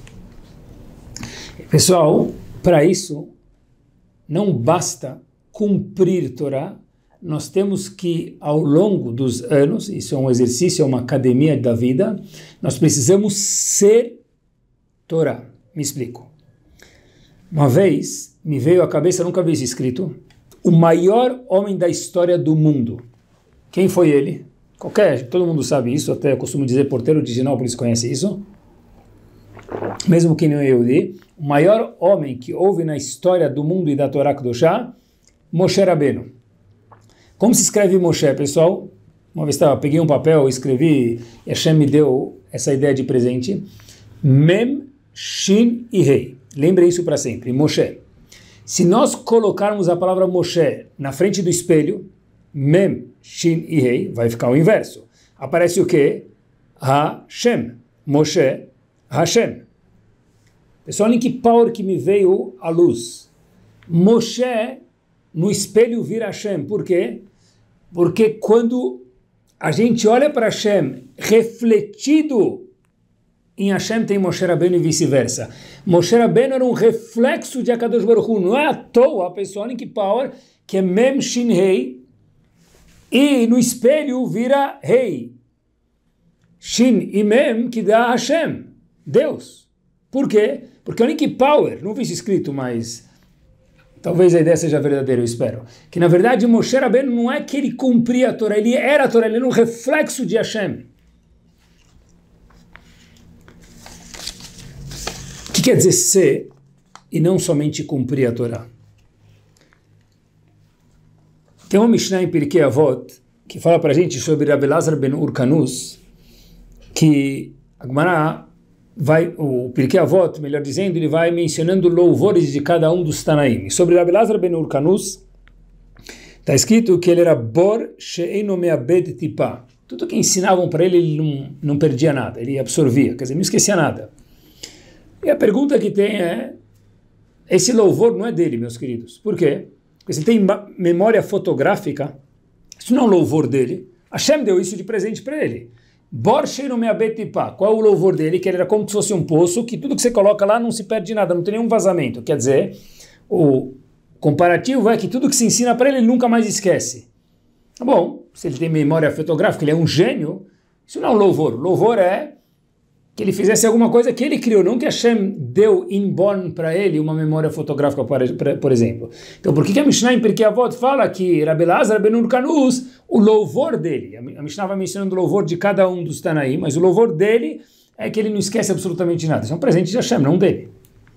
Pessoal, para isso, não basta cumprir Torá. Nós temos que, ao longo dos anos, isso é um exercício, é uma academia da vida, nós precisamos ser Torá. Me explico. Uma vez, me veio à cabeça, eu nunca vi isso escrito, o maior homem da história do mundo. Quem foi ele? Qualquer, todo mundo sabe isso, até eu costumo dizer porteiro de Ginópolis conhece isso. Mesmo que não é Yehudi, o maior homem que houve na história do mundo e da Torá Kedoshá, Moshe Rabbeinu. Como se escreve Moshe, pessoal? Uma vez tava, peguei um papel, escrevi, e Hashem me deu essa ideia de presente. Mem, Shin e Rei. Lembre isso para sempre. Moshe. Se nós colocarmos a palavra Moshe na frente do espelho, Mem, Shin e Rei, vai ficar o inverso. Aparece o quê? Hashem. Moshe, Hashem. Pessoal, olhem que power que me veio à luz. Moshe no espelho vira Hashem. Por quê? Porque quando a gente olha para Hashem refletido em Hashem tem Moshe Rabbeinu e vice-versa. Moshe Rabbeinu era um reflexo de Akadosh Baruch Hu. Não é à toa, pessoal, olhem que power, que é Mem Shin Rei, e no espelho vira Rei. Shin e Mem que dá Hashem, Deus. Por quê? Porque olhem que power, não vi isso escrito, mas talvez a ideia seja verdadeira, eu espero. Que na verdade Moshe Rabbeinu não é que ele cumpria a Torá, ele era a Torá, ele era um reflexo de Hashem. O que quer dizer ser e não somente cumprir a Torá? Tem uma Mishnah em Pirkei Avot que fala para a gente sobre Rabbi Elazar ben Urkanus, que a Gemara vai, o Pirkei Avot, melhor dizendo, ele vai mencionando louvores de cada um dos Tanaim. Sobre Rabbi Elazar ben Urkanus, está escrito que ele era Bor she'eino me'abed tipá. Tudo que ensinavam para ele, ele não, não perdia nada, ele absorvia, quer dizer, não esquecia nada. E a pergunta que tem é, esse louvor não é dele, meus queridos. Por quê? Porque se tem memória fotográfica, isso não é um louvor dele. Hashem deu isso de presente para ele. Bor she'eino me'abed tipá. Qual é o louvor dele? Que ele era como se fosse um poço, que tudo que você coloca lá não se perde nada, não tem nenhum vazamento. Quer dizer, o comparativo é que tudo que se ensina para ele, ele nunca mais esquece. Tá bom, se ele tem memória fotográfica, ele é um gênio, isso não é um louvor. Louvor é que ele fizesse alguma coisa que ele criou, não que Hashem deu inborn para ele uma memória fotográfica, por exemplo. Então, por que a Mishnah em Pirkei Avot fala que Rabbi Elazar ben Urkanus, o louvor dele, a Mishnah vai mencionando o louvor de cada um dos Tanaim, mas o louvor dele é que ele não esquece absolutamente nada. Isso é um presente de Hashem, não dele.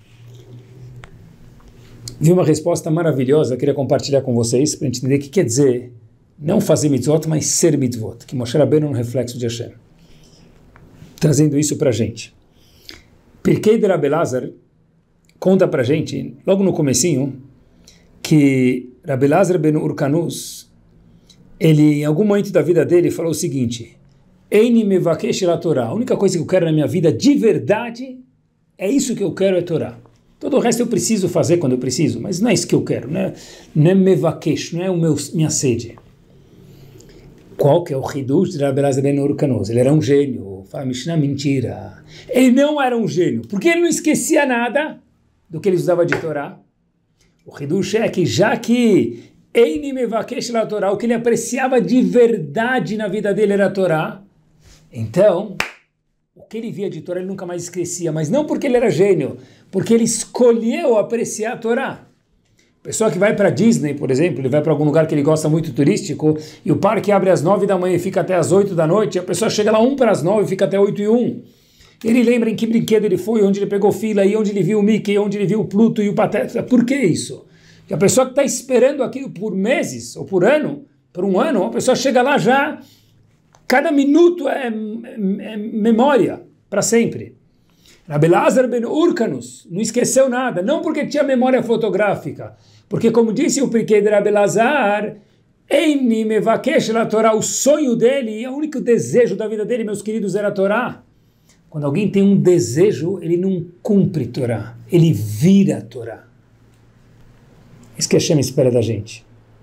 Vi uma resposta maravilhosa, queria compartilhar com vocês, para a gente entender o que quer dizer não fazer mitzvot, mas ser mitzvot, que Moshe Rabbeinu é um reflexo de Hashem. Trazendo isso para a gente. Pirkei de Rabbi Elazar conta para a gente, logo no comecinho, que Rabbi Elazar ben Urkanus, ele, em algum momento da vida dele, falou o seguinte: Eini mevakesh la Torá. A única coisa que eu quero na minha vida, de verdade, é isso que eu quero, é Torá. Todo o resto eu preciso fazer quando eu preciso, mas não é isso que eu quero, não é, não é mevakesh, não é o meu, minha sede. Qual que é o Hidush de Rabbi Elazar ben Urkanus? Ele era um gênio. Fala, Mishnah, mentira. Ele não era um gênio, porque ele não esquecia nada do que ele usava de Torá. O Hidush é que já que Eini mevakesh la Torá, o que ele apreciava de verdade na vida dele era a Torá, então o que ele via de Torá ele nunca mais esquecia, mas não porque ele era gênio, porque ele escolheu apreciar a Torá. Pessoa que vai para Disney, por exemplo, ele vai para algum lugar que ele gosta muito turístico, e o parque abre às nove da manhã e fica até às oito da noite, e a pessoa chega lá um para as nove e fica até oito e um. Ele lembra em que brinquedo ele foi, onde ele pegou fila, e onde ele viu o Mickey, onde ele viu o Pluto e o Pateta. Por que isso? Porque a pessoa que está esperando aquilo por meses, ou por ano, por um ano, a pessoa chega lá já Cada minuto é, é, é memória para sempre. Rabbi Elazar ben Urkanus não esqueceu nada, não porque tinha memória fotográfica, porque como disse o porquê de Rabbi Elazar, Eini mevakesh la Torá, o sonho dele, o único desejo da vida dele, meus queridos, era a Torá. Quando alguém tem um desejo, ele não cumpre a Torá, ele vira a Torá. Isso que Hashem espera da gente.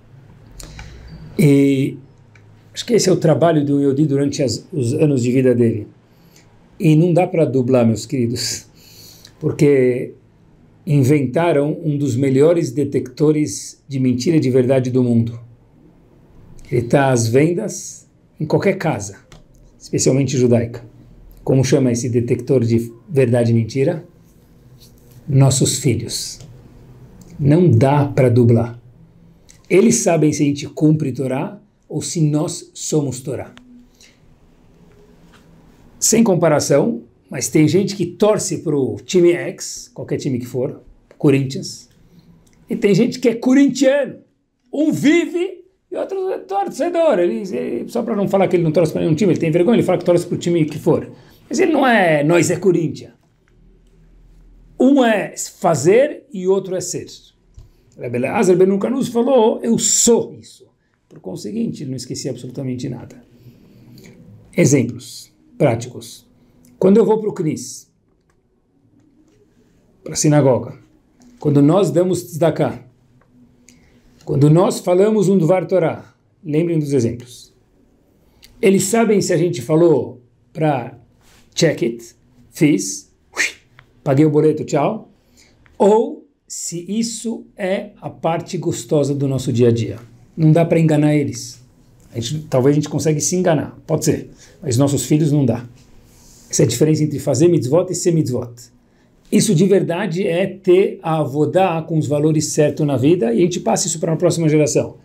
E acho que esse é o trabalho do Yehudi durante as, os anos de vida dele. E não dá para dublar, meus queridos, porque inventaram um dos melhores detectores de mentira e de verdade do mundo. Ele está às vendas em qualquer casa, especialmente judaica. Como chama esse detector de verdade e mentira? Nossos filhos. Não dá para dublar. Eles sabem se a gente cumpre Torá ou se nós somos Torá. Sem comparação, mas tem gente que torce para o time X, qualquer time que for, Corinthians, e tem gente que é corintiano. Um vive e outro é torcedor. Ele, ele, só para não falar que ele não torce para nenhum time, ele tem vergonha, ele fala que torce para o time que for. Mas ele não é, nós é Corinthians. Um é fazer e outro é ser. Rabbi Elazar ben Urkanus falou, eu sou isso. Por conseguinte, ele não esqueci absolutamente nada. Exemplos práticos. Quando eu vou para o Knis, para a sinagoga, quando nós damos tzedakah, quando nós falamos um Dvar Torah, lembrem dos exemplos. Eles sabem se a gente falou para check it, fiz, paguei o boleto, tchau, ou se isso é a parte gostosa do nosso dia a dia. Não dá para enganar eles. A gente, talvez a gente consiga se enganar, pode ser, mas nossos filhos não dá. Essa é a diferença entre fazer mitzvot e ser mitzvot. Isso de verdade é ter a avodá com os valores certos na vida e a gente passa isso para a próxima geração.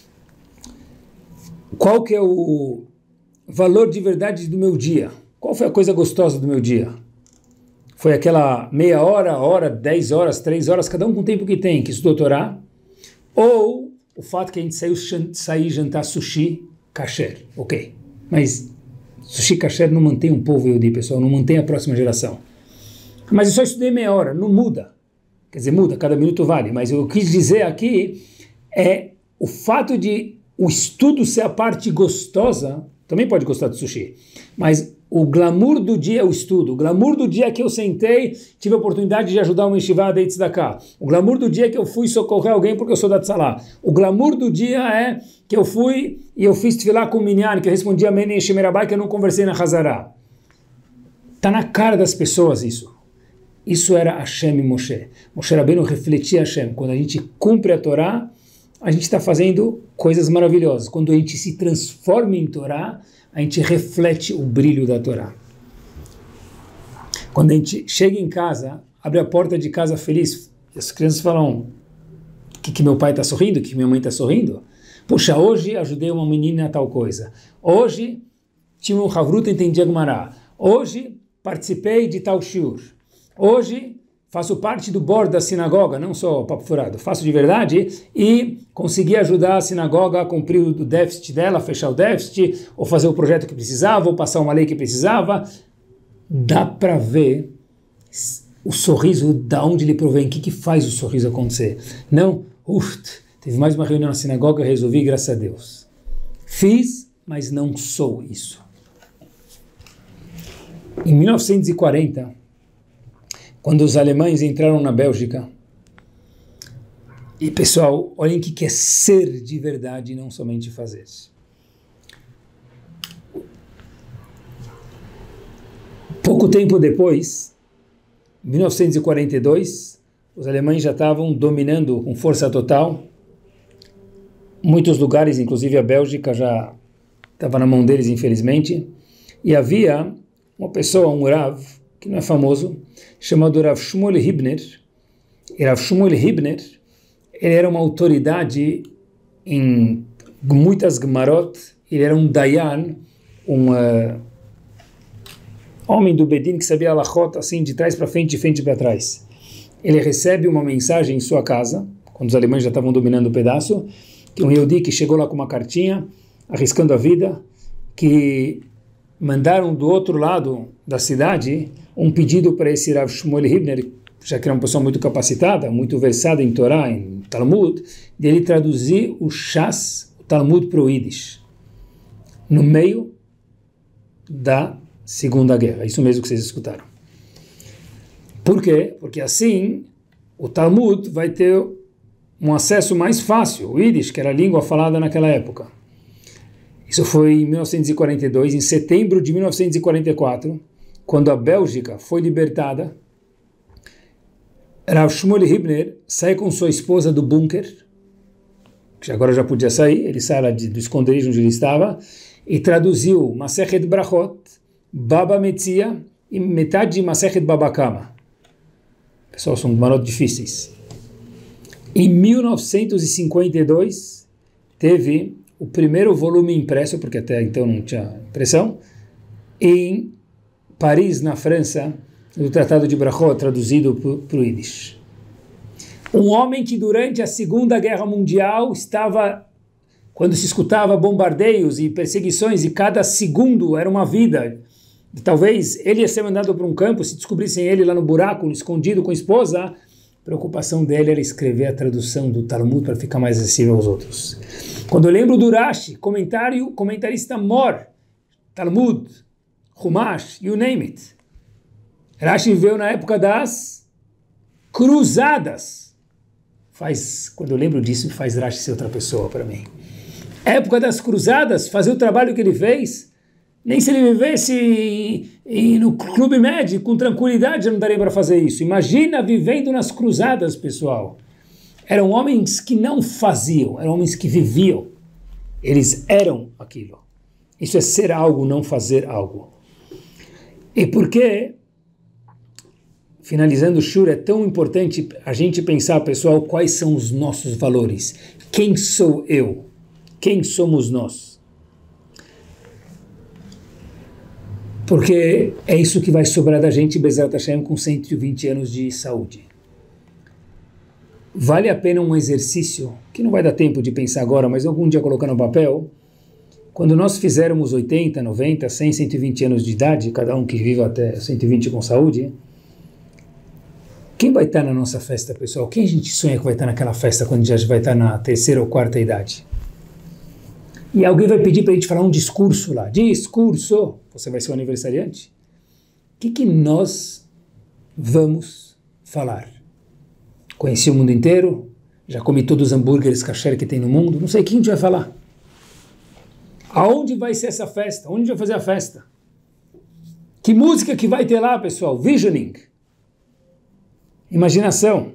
Qual que é o valor de verdade do meu dia? Qual foi a coisa gostosa do meu dia? Foi aquela meia hora, hora, dez horas, três horas, cada um com o tempo que tem, que estudou Torá? Ou o fato que a gente saiu sair jantar sushi kasher? Ok. Mas sushi kasher não mantém um povo Yehudi, pessoal, não mantém a próxima geração. Mas eu só estudei meia hora, não muda. Quer dizer, muda, cada minuto vale. Mas eu quis dizer aqui é o fato de o estudo ser a parte gostosa, também pode gostar de sushi, mas o glamour do dia é o estudo. O glamour do dia é que eu sentei, tive a oportunidade de ajudar uma yeshiva de tzedakah. O glamour do dia é que eu fui socorrer alguém porque eu sou da tzalá. O glamour do dia é que eu fui e eu fiz tefilá com o minyan, que eu respondi a Meni Shemerabai, que eu não conversei na Hazará. Está na cara das pessoas isso. Isso era Hashem e Moshe. Moshe Rabbeinu refletia Hashem. Quando a gente cumpre a Torá, a gente está fazendo coisas maravilhosas. Quando a gente se transforma em Torá, a gente reflete o brilho da Torá. Quando a gente chega em casa, abre a porta de casa feliz, e as crianças falam, que, que meu pai está sorrindo, que minha mãe está sorrindo. Puxa, hoje ajudei uma menina a tal coisa. Hoje tinha um Havruta, entendi a Gumará. Hoje participei de tal shiur. Hoje faço parte do board da sinagoga, não só papo furado, faço de verdade e consegui ajudar a sinagoga a cumprir o déficit dela, fechar o déficit, ou fazer o projeto que precisava, ou passar uma lei que precisava. Dá para ver o sorriso, da onde ele provém, o que, que faz o sorriso acontecer. Não, uf, teve mais uma reunião na sinagoga, resolvi, graças a Deus. Fiz, mas não sou isso. Em mil novecentos e quarenta, quando os alemães entraram na Bélgica, e pessoal, olhem o que é ser de verdade e não somente fazer. Pouco tempo depois, em mil novecentos e quarenta e dois, os alemães já estavam dominando com força total. Muitos lugares, inclusive a Bélgica, já estava na mão deles, infelizmente. E havia uma pessoa, um Rav, que não é famoso, chamado Rav Shmuel Hibner. E Rav Shmuel Hibner, ele era uma autoridade em muitas Gemarot, ele era um Dayan, um uh, homem do Bedin que sabia alachot assim, de trás para frente, de frente para trás. Ele recebe uma mensagem em sua casa, quando os alemães já estavam dominando o pedaço, que um Yehudi que chegou lá com uma cartinha, arriscando a vida, que mandaram do outro lado da cidade um pedido para esse Rav Shmuel Hibner, já que era uma pessoa muito capacitada, muito versada em Torá, em Talmud, de ele traduzir o Shas, o Talmud para o Yiddish, no meio da Segunda Guerra. Isso mesmo que vocês escutaram. Por quê? Porque assim o Talmud vai ter um acesso mais fácil, o Yiddish, que era a língua falada naquela época. Isso foi em mil novecentos e quarenta e dois, em setembro de mil novecentos e quarenta e quatro, quando a Bélgica foi libertada. Rav Shmuel Hibner sai com sua esposa do bunker, que agora já podia sair, ele sai lá de, do esconderijo onde ele estava, e traduziu Masechet Brachot, Baba Metzia e metade de Masechet Baba Kama. Pessoal, são marotos difíceis. Em mil novecentos e cinquenta e dois, teve o primeiro volume impresso, porque até então não tinha impressão, em Paris, na França, do Tratado de Brachot, traduzido para o Yiddish. Um homem que durante a Segunda Guerra Mundial estava, quando se escutava bombardeios e perseguições, e cada segundo era uma vida, e talvez ele ia ser mandado para um campo, se descobrissem ele lá no buraco, escondido com a esposa, a preocupação dele era escrever a tradução do Talmud para ficar mais acessível aos outros. Quando eu lembro do Rashi, comentário, comentarista Mor, Talmud, Humash, you name it. Rashi viveu na época das cruzadas. Faz, quando eu lembro disso, faz Rashi ser outra pessoa para mim. Época das cruzadas, fazer o trabalho que ele fez, nem se ele vivesse em, em, no Clube Med, com tranquilidade, já não daria para fazer isso. Imagina vivendo nas cruzadas, pessoal. Eram homens que não faziam, eram homens que viviam. Eles eram aquilo. Isso é ser algo, não fazer algo. E por que, finalizando o Shur, é tão importante a gente pensar, pessoal, quais são os nossos valores? Quem sou eu? Quem somos nós? Porque é isso que vai sobrar da gente, Bezerra Hashem, com cento e vinte anos de saúde. Vale a pena um exercício, que não vai dar tempo de pensar agora, mas algum dia colocar no papel. Quando nós fizermos oitenta, noventa, cem, cento e vinte anos de idade, cada um que viva até cento e vinte com saúde, quem vai estar na nossa festa, pessoal? Quem a gente sonha que vai estar naquela festa quando já vai estar na terceira ou quarta idade? E alguém vai pedir para a gente falar um discurso lá. Discurso! Você vai ser o aniversariante? O que, que nós vamos falar? Conheci o mundo inteiro? Já comi todos os hambúrgueres kasher que tem no mundo? Não sei o que a gente vai falar. Aonde vai ser essa festa? Onde a gente vai fazer a festa? Que música que vai ter lá, pessoal? Visioning. Imaginação.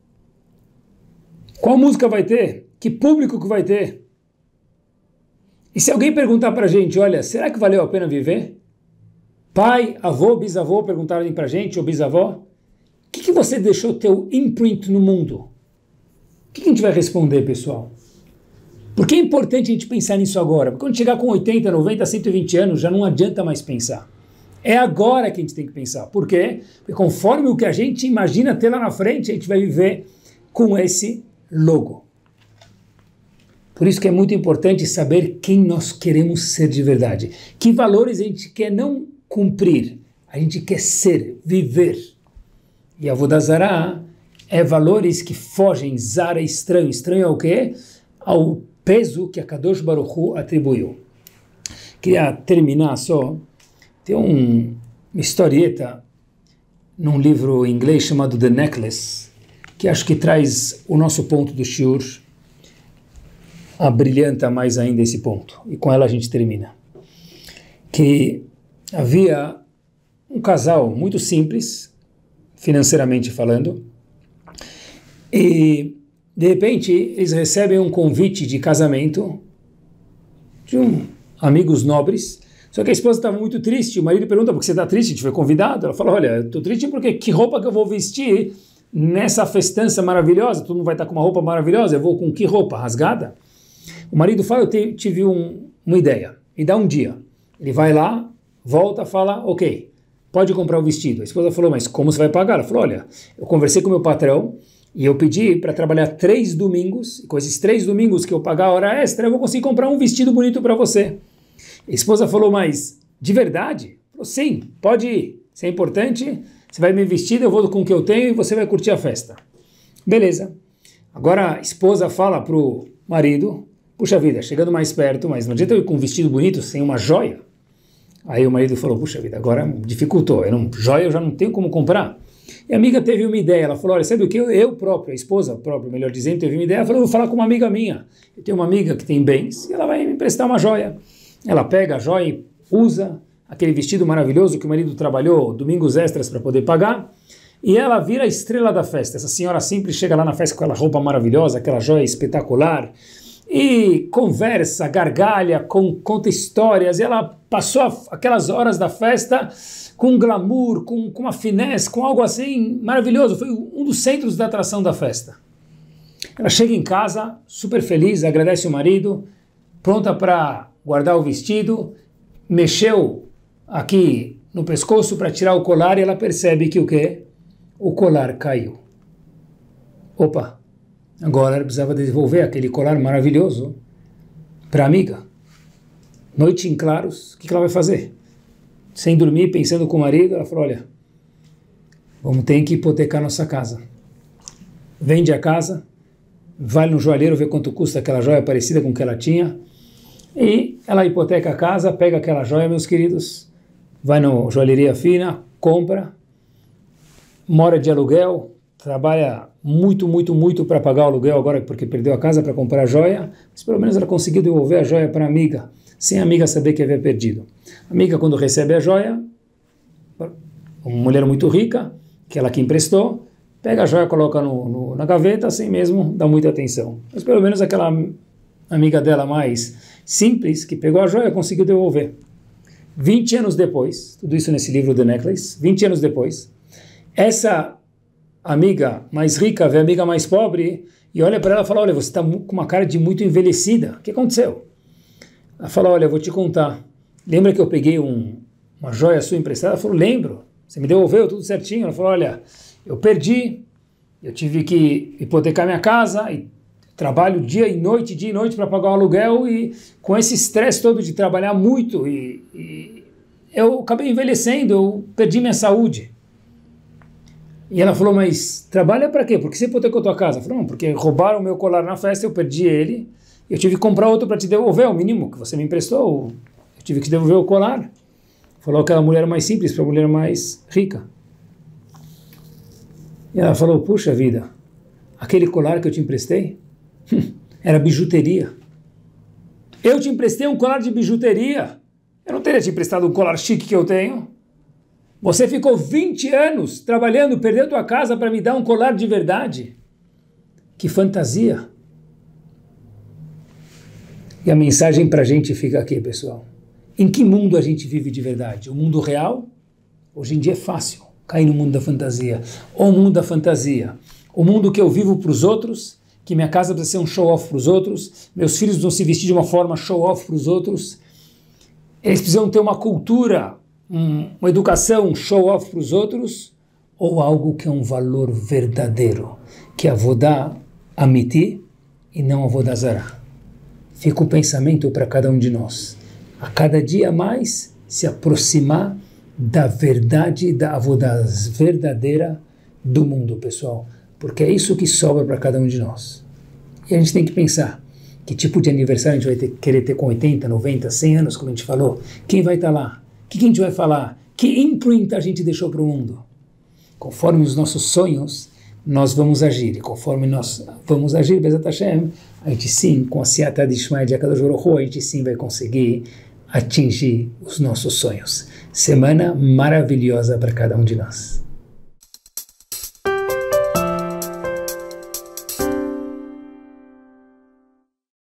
Qual música vai ter? Que público que vai ter? E se alguém perguntar para a gente, olha, será que valeu a pena viver? Pai, avô, bisavô perguntarem para a gente, ou bisavó, o que, que você deixou teu imprint no mundo? O que, que a gente vai responder, pessoal? Por que é importante a gente pensar nisso agora? Porque quando chegar com oitenta, noventa, cento e vinte anos, já não adianta mais pensar. É agora que a gente tem que pensar. Por quê? Porque conforme o que a gente imagina ter lá na frente, a gente vai viver com esse logo. Por isso que é muito importante saber quem nós queremos ser de verdade. Que valores a gente quer não cumprir, a gente quer ser, viver. E a Avodah Zará é valores que fogem, Zara é estranho. Estranho ao quê? Ao peso que a Kadosh Baruch Hu atribuiu. Queria terminar só, tem um, uma historieta num livro em inglês chamado The Necklace, que acho que traz o nosso ponto do shiur, abrilhanta mais ainda esse ponto, e com ela a gente termina. Que havia um casal muito simples, financeiramente falando, e de repente eles recebem um convite de casamento de um amigos nobres, só que a esposa estava muito triste, o marido pergunta, por que você está triste? A gente foi convidado? Ela fala, olha, eu estou triste porque que roupa que eu vou vestir nessa festança maravilhosa? Todo mundo vai estar com uma roupa maravilhosa, eu vou com que roupa? Rasgada? O marido fala, eu te, tive um, uma ideia, me dá um dia. Ele vai lá, volta, fala, ok, pode comprar o vestido. A esposa falou, mas como você vai pagar? Ela falou, olha, eu conversei com meu patrão e eu pedi para trabalhar três domingos, e com esses três domingos que eu pagar a hora extra, eu vou conseguir comprar um vestido bonito para você. A esposa falou, mas de verdade? Falou, sim, pode ir. Isso é importante. Você vai me vestir, eu vou com o que eu tenho e você vai curtir a festa. Beleza. Agora a esposa fala para o marido, puxa vida, chegando mais perto, mas não adianta eu ir com um vestido bonito sem uma joia. Aí o marido falou, puxa vida, agora dificultou, eu não, joia eu já não tenho como comprar. E a amiga teve uma ideia, ela falou, olha, sabe o que? Eu, eu própria, a esposa própria, melhor dizendo, teve uma ideia, ela falou, eu vou falar com uma amiga minha. Eu tenho uma amiga que tem bens e ela vai me emprestar uma joia. Ela pega a joia e usa aquele vestido maravilhoso que o marido trabalhou domingos extras para poder pagar, e ela vira a estrela da festa. Essa senhora simples chega lá na festa com aquela roupa maravilhosa, aquela joia espetacular, e conversa, gargalha, com, conta histórias, e ela passou aquelas horas da festa com glamour, com, com uma finesse, com algo assim maravilhoso, foi um dos centros da atração da festa. Ela chega em casa, super feliz, agradece o marido, pronta para guardar o vestido, mexeu aqui no pescoço para tirar o colar e ela percebe que o quê? O colar caiu. Opa! Agora ela precisava devolver aquele colar maravilhoso para a amiga. Noite em claros, o que ela vai fazer? Sem dormir, pensando com o marido, ela falou, olha, vamos ter que hipotecar nossa casa. Vende a casa, vai no joalheiro ver quanto custa aquela joia parecida com o que ela tinha, e ela hipoteca a casa, pega aquela joia, meus queridos, vai na joalheria fina, compra, mora de aluguel, trabalha muito, muito, muito para pagar o aluguel agora porque perdeu a casa para comprar a joia, mas pelo menos ela conseguiu devolver a joia para a amiga, sem a amiga saber que havia perdido. A amiga, quando recebe a joia, uma mulher muito rica, que ela que emprestou, pega a joia, coloca no, no, na gaveta, sem mesmo dar muita atenção. Mas pelo menos aquela amiga dela mais simples, que pegou a joia, conseguiu devolver. vinte anos depois, tudo isso nesse livro The Necklace, vinte anos depois, essa amiga mais rica vê a amiga mais pobre e olha para ela e fala, olha, você está com uma cara de muito envelhecida, o que aconteceu? Ela fala, olha, eu vou te contar, lembra que eu peguei um, uma joia sua emprestada? Ela falou, lembro, você me devolveu tudo certinho. Ela falou, olha, eu perdi, eu tive que hipotecar minha casa, e trabalho dia e noite, dia e noite para pagar o aluguel, e com esse estresse todo de trabalhar muito, e, e eu acabei envelhecendo, eu perdi minha saúde. E ela falou, mas trabalha para quê? Por que você hipotecou tua casa? Eu falei, não, porque roubaram o meu colar na festa, eu perdi ele, eu tive que comprar outro para te devolver, o mínimo que você me emprestou, eu tive que devolver o colar. Falou aquela mulher mais simples para a mulher mais rica. E ela falou, puxa vida, aquele colar que eu te emprestei, era bijuteria. Eu te emprestei um colar de bijuteria, eu não teria te emprestado um colar chique que eu tenho. Você ficou vinte anos trabalhando, perdeu tua casa para me dar um colar de verdade. Que fantasia. E a mensagem para a gente fica aqui, pessoal. Em que mundo a gente vive de verdade? O mundo real? Hoje em dia é fácil cair no mundo da fantasia. Ou o mundo da fantasia. O mundo que eu vivo para os outros, que minha casa precisa ser um show-off para os outros, meus filhos vão se vestir de uma forma show-off para os outros, eles precisam ter uma cultura, um, uma educação show-off para os outros, ou algo que é um valor verdadeiro, que é avodá amiti e não avodá zará. Fica o pensamento para cada um de nós. A cada dia mais se aproximar da verdade, da avodá verdadeira do mundo, pessoal. Porque é isso que sobra para cada um de nós. E a gente tem que pensar, que tipo de aniversário a gente vai ter, querer ter com oitenta, noventa, cem anos, como a gente falou? Quem vai estar lá? O que a gente vai falar? Que imprint a gente deixou para o mundo? Conforme os nossos sonhos, nós vamos agir. E conforme nós vamos agir, Bezat Hashem, a gente sim, com a Siyata Dishmai de Akadosh Baruch Hu, a gente sim vai conseguir atingir os nossos sonhos. Semana maravilhosa para cada um de nós.